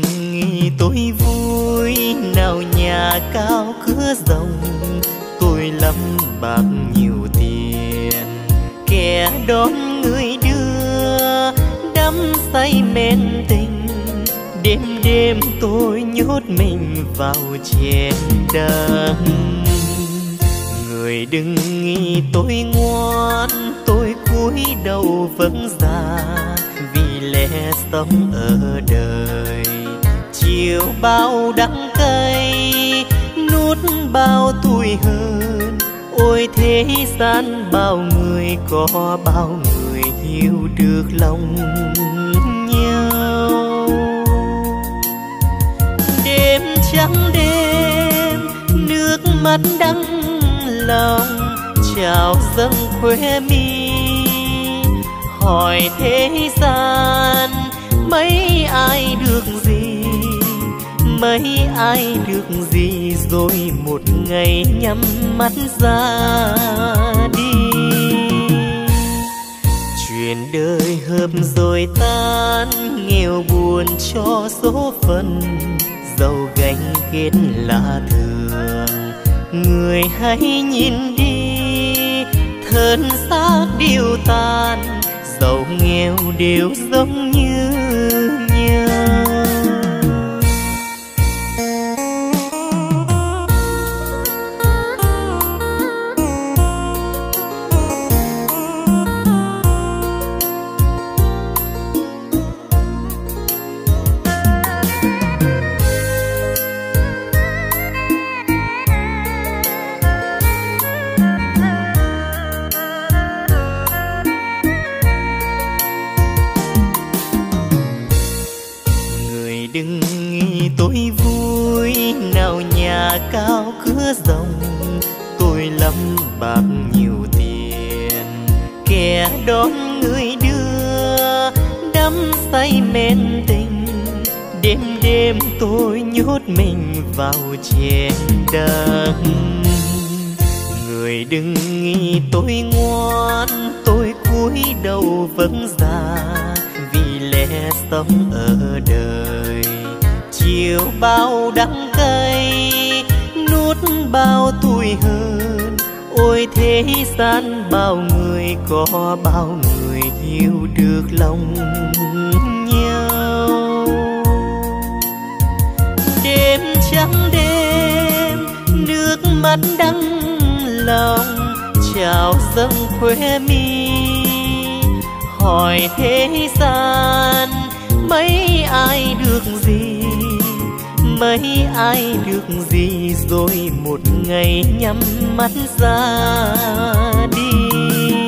nghĩ tôi vui, nào nhà cao cửa rộng, tôi lắm bạc nhiều tiền, kẻ đón người đưa đắm say men tình. Đêm đêm tôi nhốt mình vào chén đắng. Người đừng nghĩ tôi ngoan, tôi cúi đầu vâng dạ, vì lẽ sống ở đời chiều bao đắng cay, nuốt bao tuổi hơn. Ôi thế gian bao người, có bao người hiểu được lòng nhau. Đêm trắng đêm, nước mắt đắng lòng trào dâng khóe mi. Hỏi thế gian mấy ai được gì, mấy ai được gì, rồi một ngày nhắm mắt ra đi. Chuyện đời hợp rồi tan, nghèo buồn cho số phận, dẫu gánh kết là thường. Người hãy nhìn đi, thân xác điêu tàn, dẫu nghèo đều giống như nhau. Đừng nghĩ tôi vui, nào nhà cao cửa rộng, tôi lắm bạc nhiều tiền, kẻ đón người đưa đắm say men tình. Đêm đêm tôi nhốt mình vào chén đắng. Người đừng nghĩ tôi ngoan, tôi cúi đầu vâng dạ, vì lẽ sống ở đời chiều bao đắng cay, nuốt bao tuổi hơn. Ôi thế gian bao người, có bao người hiểu được lòng nhau. Đêm trắng đêm, nước mắt đắng lòng trào dâng khóe mi. Hỏi thế gian mấy ai được gì, mấy ai được gì, rồi một ngày nhắm mắt ra đi.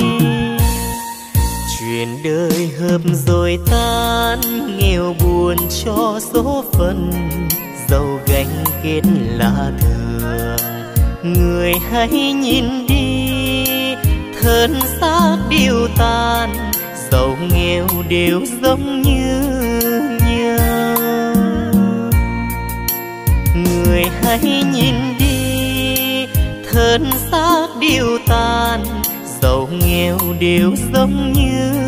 Chuyện đời hợp rồi tan, nghèo buồn cho số phận, dẫu gánh kết là thường. Người hãy nhìn đi, thân xác điêu tàn, dẫu nghèo đều giống như nhau. Người hãy nhìn đi, thân xác điêu tàn, dẫu nghèo đều giống như